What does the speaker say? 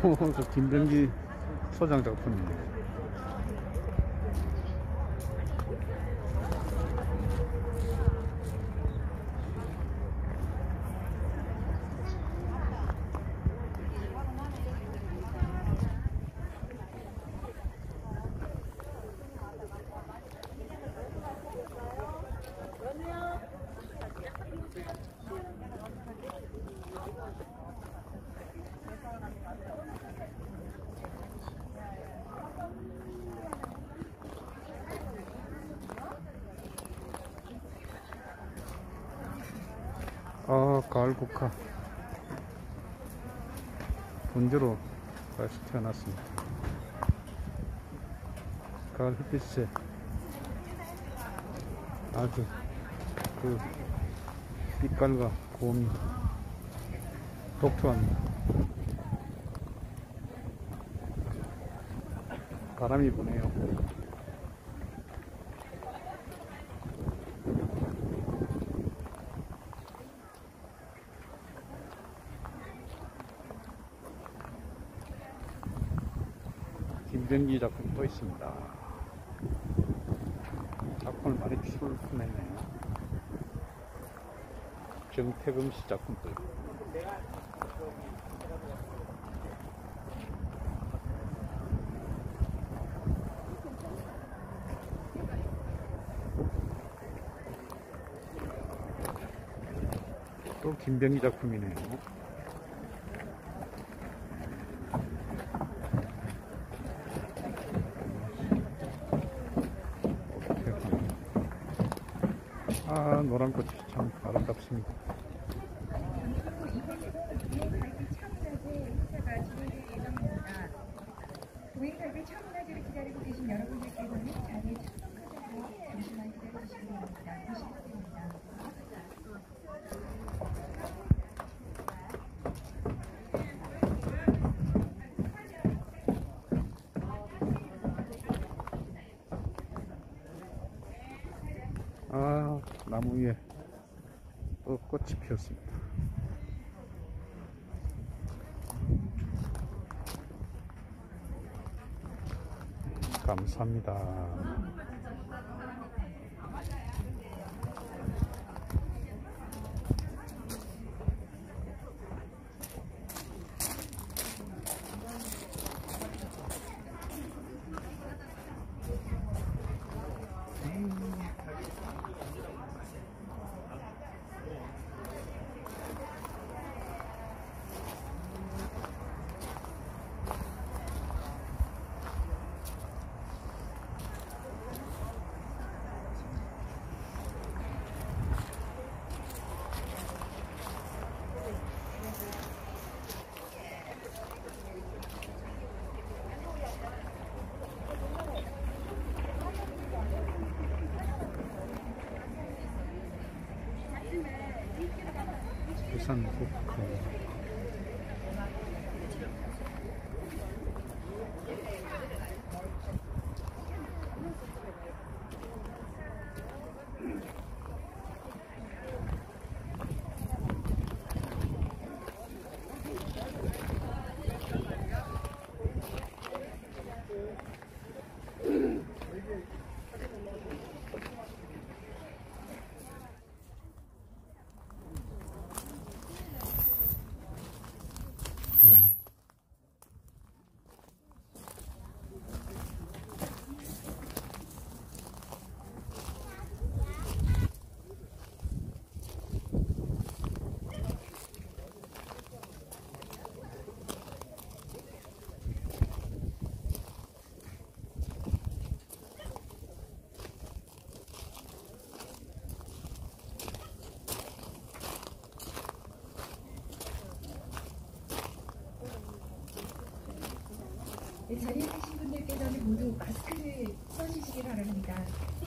저 김병기 소장 작품이네. 가을 국화 본주로 다시 태어났습니다. 가을 햇빛에 아주 그 빛깔과 고음이 독특합니다. 바람이 부네요. 김병기 작품도 있습니다. 작품을 많이 출품했네요. 정태금 씨 작품도 있고. 또 김병기 작품이네요. 노란 꽃이 참 아름답습니다. 고객님들 차문화제를 기다리고 계신 여러분들께서는 자리에 참석하셔서 잠시만 기다려주시기 바랍니다. 보시겠습니다. 나무 위에 또 꽃이 피었습니다. 감사합니다. 부산 국화. 자리에 계신 분들께서는 모두 마스크를 써주시기 바랍니다.